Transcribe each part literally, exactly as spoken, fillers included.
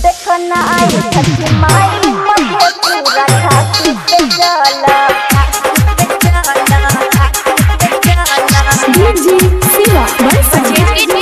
देखो ना आई छठी माई मध्य पूरा घाटी पे चला डीजे शिवा बंसज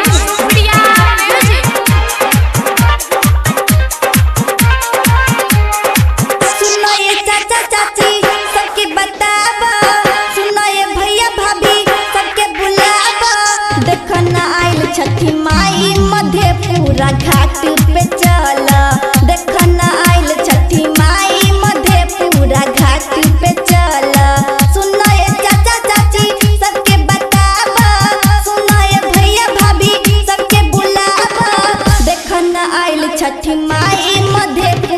सुनो ये चाचा चाची सबके बतावा, सुनो ये भैया भाभी सबके बुलावा। देखो ना आई छठी माई मध्य पूरा घाट पे चला, देखो ना आई छठी माई मध्य पूरा घाट पे चला। सुनो ये चाचा चाची सबके बतावा, सुनो ये भैया भाभी सबके बुलावा। देखो ना आई छठी माई मध्य